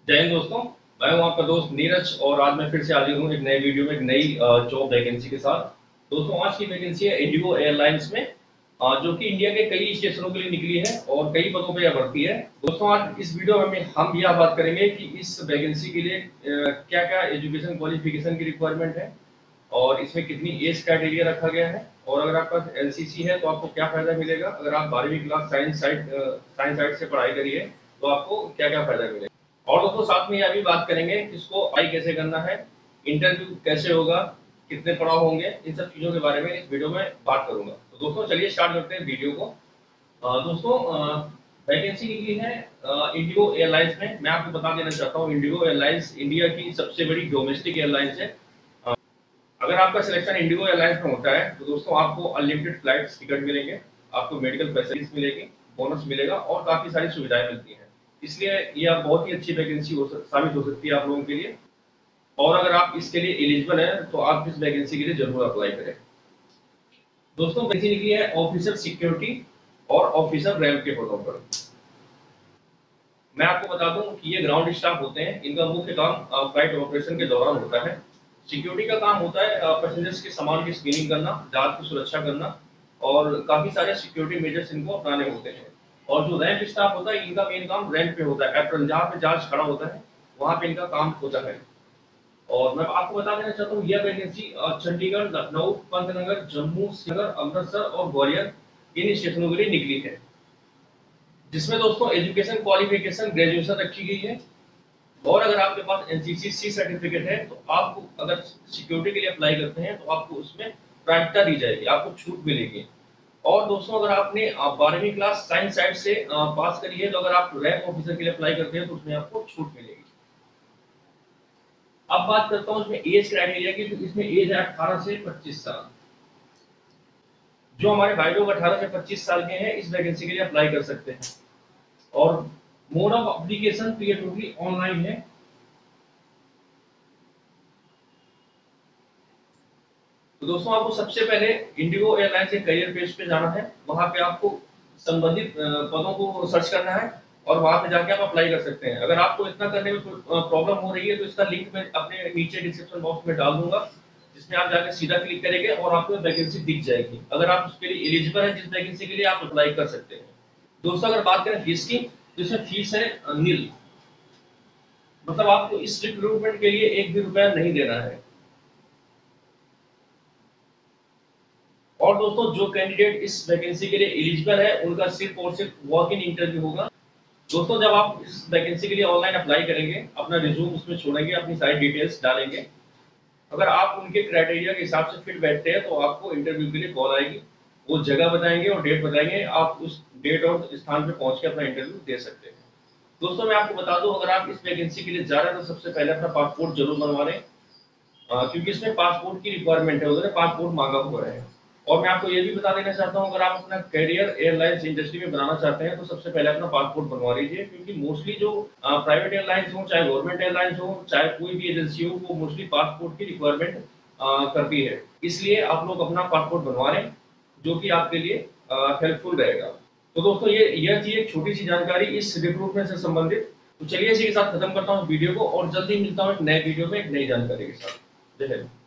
जय हिंद दोस्तों। मैं हूं आपका दोस्त नीरज और आज मैं फिर से हाजिर हूं एक नए वीडियो में एक नई जॉब वैकेंसी के साथ। दोस्तों आज की वैकेंसी है इंडिगो एयरलाइंस में, जो कि इंडिया के कई स्टेशनों के लिए निकली है और कई पदों पर यह भर्ती है। दोस्तों आज इस वीडियो में हम यह बात करेंगे कि इस वैकेंसी के लिए क्या क्या एजुकेशन क्वालिफिकेशन की रिक्वायरमेंट है और इसमें कितनी एज क्राइटेरिया रखा गया है, और अगर आपका एनसीसी है तो आपको क्या फायदा मिलेगा, अगर आप 12वीं क्लास साइंस साइड से पढ़ाई करिए तो आपको क्या क्या फायदा मिलेगा। और दोस्तों साथ में यह भी बात करेंगे इसको अप्लाई कैसे करना है, इंटरव्यू कैसे होगा, कितने पड़ाव होंगे, इन सब चीजों के बारे में इस वीडियो में बात करूंगा। तो दोस्तों चलिए स्टार्ट करते हैं वीडियो को। दोस्तों वैकेंसी निकली है इंडिगो एयरलाइंस में। मैं आपको बता देना चाहता हूँ इंडिगो एयरलाइंस इंडिया की सबसे बड़ी डोमेस्टिक एयरलाइंस है। अगर आपका सिलेक्शन इंडिगो एयरलाइंस में होता है तो दोस्तों आपको अनलिमिटेड फ्लाइट टिकट मिलेंगे, आपको मेडिकल फैसिलिटीज मिलेगी, बोनस मिलेगा और काफी सारी सुविधाएं मिलती हैं। इसलिए यह बहुत ही अच्छी वैकेंसी साबित हो सकती है आप लोगों के लिए। और अगर आप इसके लिए एलिजिबल हैं तो आप इस वैकेंसी के लिए जरूर अप्लाई करें। दोस्तों वैकेंसी निकली है ऑफिसर सिक्योरिटी और ऑफिसर रैंक के पदों पर। मैं आपको बता दूं कि ये ग्राउंड स्टाफ होते हैं, इनका मुख्य काम फ्लाइट ऑपरेशन के दौरान होता है। सिक्योरिटी का काम होता है पैसेंजर्स के सामान की स्क्रीनिंग करना, जहाज की सुरक्षा करना और काफी सारे सिक्योरिटी मेजर्स इनको अपनाने होते हैं। और जो रैंप स्टाफ होता है इनका मेन काम रैंप पे होता है, एप्रोन जहाँ पे जहाज खड़ा होता है वहां पे इनका काम होता है। और मैं आपको बता देना चाहता हूँ यह वैकेंसी चंडीगढ़, लखनऊ, पंतनगर, जम्मू, श्रीनगर, अमृतसर और ग्वालियर इन स्टेशनों के लिए निकली है, जिसमें दोस्तों एजुकेशन क्वालिफिकेशन ग्रेजुएशन रखी गई है। और अगर आपके पास एनसीसी सी सर्टिफिकेट है तो आपको अगर सिक्योरिटी के लिए अप्लाई करते हैं तो आपको उसमें प्राथमिकता दी जाएगी, आपको छूट मिलेगी। और दोस्तों अगर आपने 12वीं क्लास साइंस साइड से पास करी है तो अगर आप रैंक ऑफिसर के लिए अप्लाई करते हैं तो उसमें आपको छूट मिलेगी। अब बात करता हूँ इसमें एज क्राइटेरिया की, तो इसमें एज है 18 से 25 साल। जो हमारे भाई लोग 18 से 25 साल के हैं इस वैकेंसी के लिए अप्लाई कर सकते हैं। और मोड ऑफ एप्लीकेशन तो ये टोटली ऑनलाइन है। तो दोस्तों आपको सबसे पहले इंडिगो एयरलाइन के करियर पेज पे जाना है, वहां पे आपको संबंधित पदों को सर्च करना है और वहां पे जाके आप अप्लाई कर सकते हैं। अगर आपको इतना करने में प्रॉब्लम हो रही है तो इसका लिंक मैं अपने नीचे डिस्क्रिप्शन बॉक्स में डाल दूंगा, जिसमें आप जाके सीधा क्लिक करेंगे और आपको वैकेंसी दिख जाएगी। अगर आप उसके लिए एलिजिबल है जिस वैकेंसी के लिए आप अप्लाई कर सकते हैं। दोस्तों अगर बात करें फीस की तो इसमें फीस है नील, मतलब आपको इस रिक्रूटमेंट के लिए एक भी रुपया नहीं देना है। और दोस्तों जो कैंडिडेट इस वैकेंसी के लिए एलिजिबल है उनका सिर्फ और सिर्फ वॉक इन इंटरव्यू होगा। दोस्तों जब आप इस वैकेंसी के लिए ऑनलाइन अप्लाई करेंगे, अपना रिज्यूम उसमें छोड़ेंगे, अपनी सारी डिटेल्स डालेंगे, अगर आप उनके क्राइटेरिया के हिसाब से फिट बैठते हैं तो आपको इंटरव्यू के लिए कॉल आएगी। वो जगह बताएंगे और डेट बताएंगे, आप उस डेट और स्थान पे पहुंच के अपना इंटरव्यू दे सकते हैं। दोस्तों मैं आपको बता दूं अगर आप इस वैकेंसी के लिए जा रहे हैं तो सबसे पहले अपना पासपोर्ट जरूर बनवा लें, क्योंकि इसमें पासपोर्ट की रिक्वायरमेंट है, उन्होंने पासपोर्ट मांगा हुआ है। और मैं आपको ये भी बता देना चाहता हूँ अगर आप अपना करियर एयरलाइंस इंडस्ट्री में बनाना चाहते हैं तो सबसे पहले अपना पासपोर्ट बनवा लीजिए, क्योंकि मोस्टली जो प्राइवेट एयरलाइंस हो, चाहे गवर्नमेंट एयरलाइंस हो, चाहे कोई भी एजेंसी हो, वो मोस्टली पासपोर्ट की रिक्वायरमेंट करती है। इसलिए आप लोग अपना पासपोर्ट बनवा लें, जो कि आपके लिए हेल्पफुल रहेगा। तो दोस्तों यह थी एक छोटी सी जानकारी इस रिक्रूटमेंट से संबंधित। तो चलिए इसी के साथ खत्म करता हूँ वीडियो को और जल्दी मिलता हूँ एक नए वीडियो में एक नई जानकारी के साथ। जय हिंद।